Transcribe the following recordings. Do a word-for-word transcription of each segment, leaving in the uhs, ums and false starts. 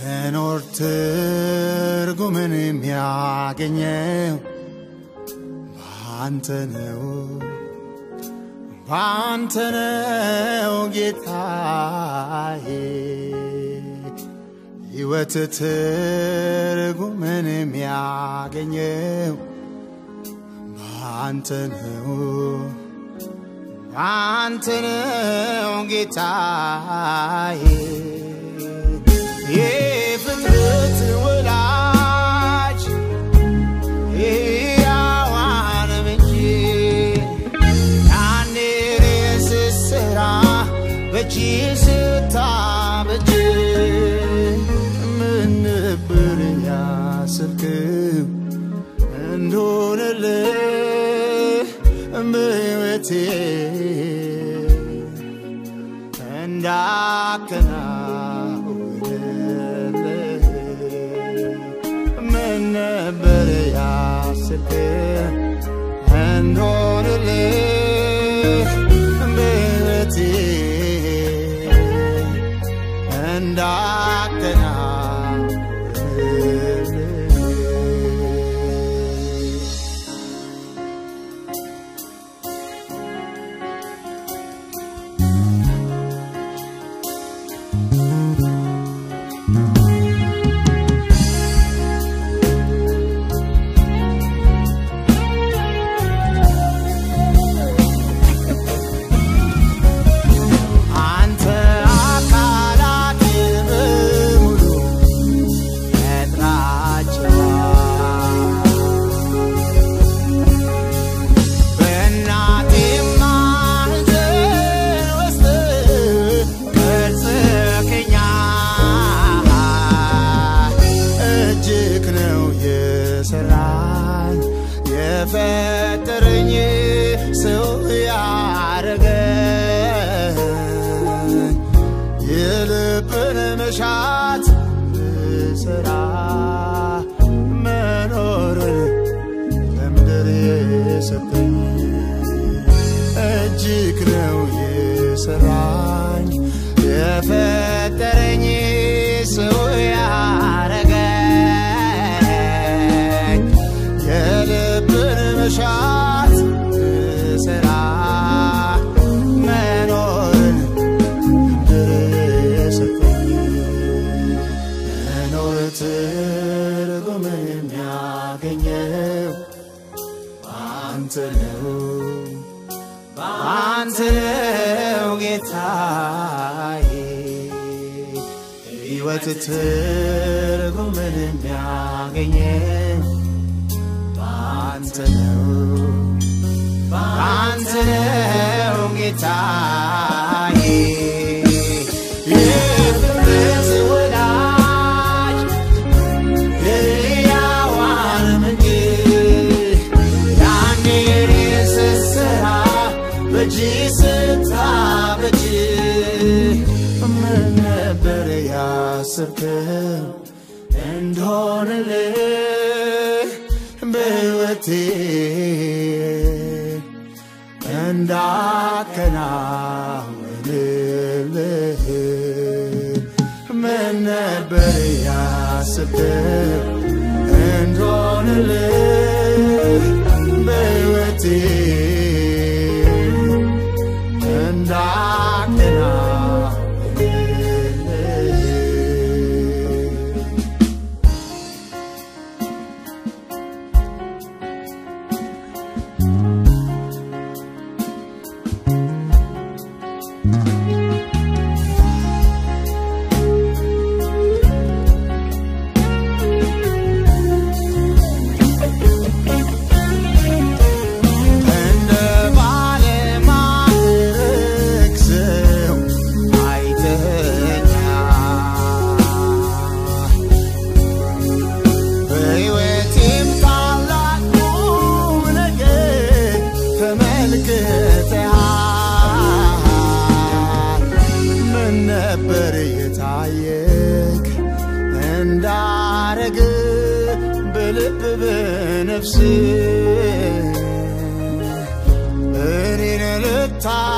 መኖር ትርጉምን የሚያገኘው ባንተ ነው ባንተ ነው ጌታዬ ሕይወት ትርጉምን የሚያገኘው ባንተ ነው ባንተ ነው ጌታዬ የፍጥረት ወላጅ ያዋን ምንጭ ያኔ ስስራ በእጅ ስታበጅ ምን ነበር ያሰብከው እንደሆነልህ በሕይወቴ እንዳከናውንልህ ምን ነበር ያሰብከው እንደሆነልህ በሕይወቴ እንዳከናውንልህ የፈጠረኝ ሰው ያረገኝ የልብን መሻት ስራ መኖርን ለምድር የሰጠኝ እጅግ ነው የሰራኝ የፈጠረኝ ሰው ያረገኝ የልብን መሻት ስራ መኖርን እንደሰጠኝ መኖር ትርጉም የሚያገኘው ባንተ ነው ባንተ ነው ጌታዬ ሕይወት ትርጉም የሚያገኘው ባንተ ነው ባንተ ነው ጌታዬ የፍጥረት ወላጅ ያዋን ምንጭ ያኔ ስስራ በእጅ ስታበጅ ምን ነበር ያሰብከው እንደሆነልህ በሕይወቴ እንዳከናውንልህ ምን ነበር ያሰብከው እንደሆነልህ በሕይወቴ እንዳረግ በልብ በነፍስ እኔን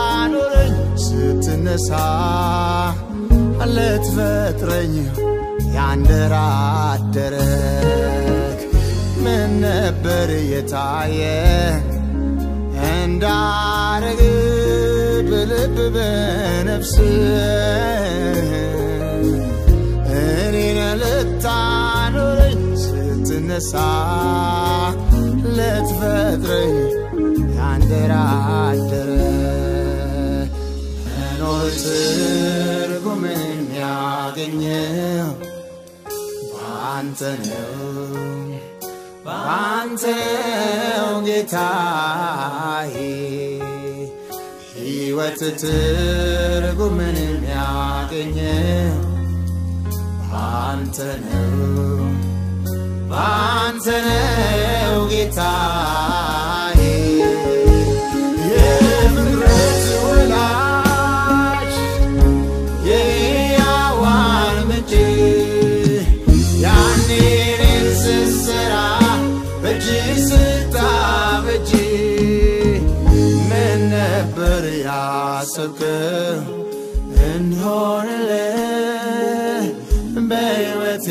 ልታኖረኝ ስትነሳ ልትፈጥረኝ ያንደራደረክ ምን ነበር የታየ እንዳረግ በልብ በነፍስ እኔን ልታኖረኝ ስትነሳ ልትፈጥረኝ ያንደራደረ መኖር ትርጉምን ያገኘው ባንተ ነው ባንተ ነው ጌታዬ ሕይወት ትርጉምን ያገኘው ባንተ ነው ባንተ ነው ጌታዬ የምሕረት ወላጅ የሕያዋን ምንጭ ያኔ እኔን ስትሠራ በእጅህ ስታበጅ ምን ነበር ያሰብከው እንሆንልህ በሕይወቴ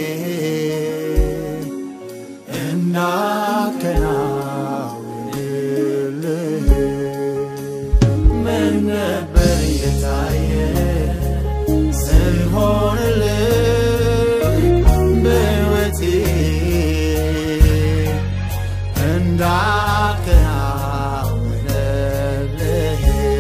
እናከናውንልህ ምን ነበር የታየ ስንሆንልህ በሕይወቴ እንዳከናውንልህ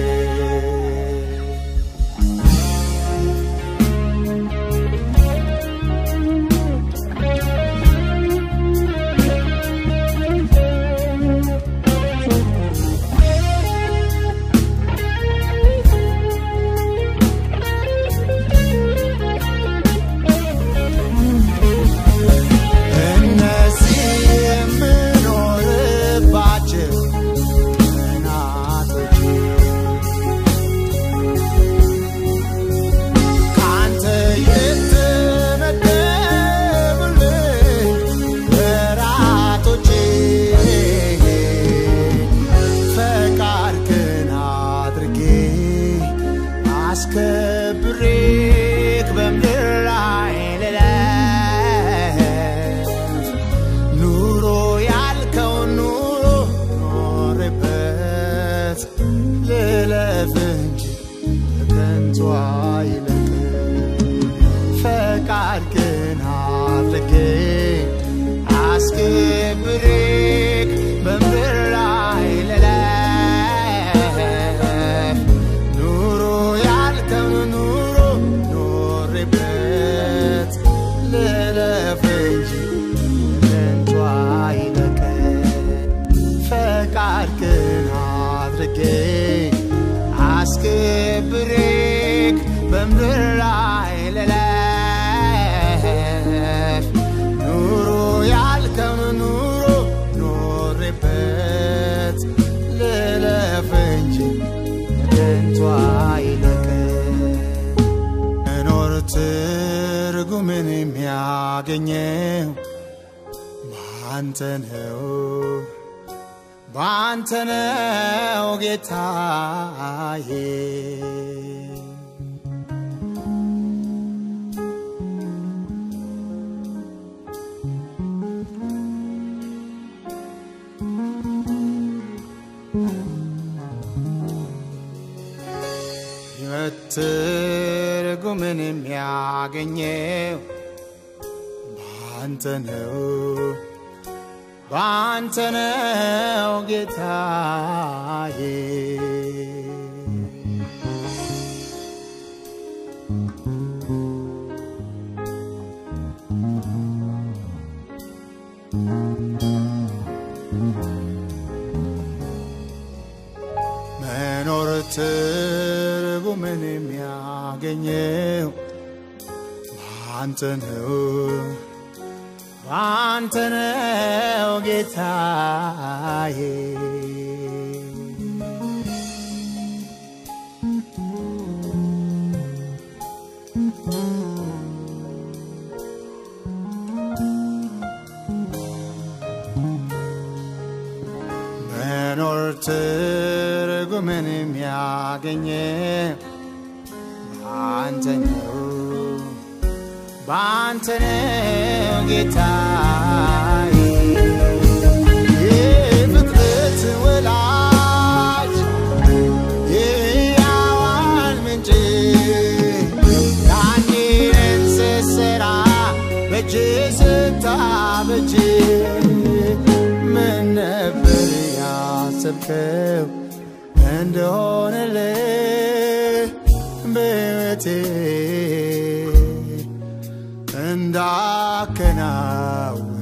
አስከብሬክ በምድር ላይ ልለፍ ኑሮ ያልከው ኑሮ ኖሬበት ልለፍ እንጂ ከንቱ አይለቅ ፈቃድህን አድርጌ አስከብሬክ በምድር ላይ ልለፍ አስከብሬክ በምድር ላይ ልለፍ ኑሮ ያልከው ኑሮ ኖሬበት ልለፍ እንጂ ከንቱ አይለቅ መኖር ትርጉምን የሚያገኘው ባንተ ነው ባንተ ነው ጌታዬ ሕይወት ትርጉምን የሚያገኘው ባንተ ነው ባንተ ነው ጌታዬ መኖር ትርጉምን የሚያገኘው ባንተ ነው ባንተ ነው ጌታዬ መኖር ትርጉምን የሚያገኘው ባንተ ነው ባንተ ነው ጌታዬ የፍጥረት ወላጅ የሕያዋን ምንጭ ያኔን ስትሠራ በእጅ ስታበጅ ምን ነበር ያሰብከው እንደሆነልህ በሕይወቴ እንዳከናው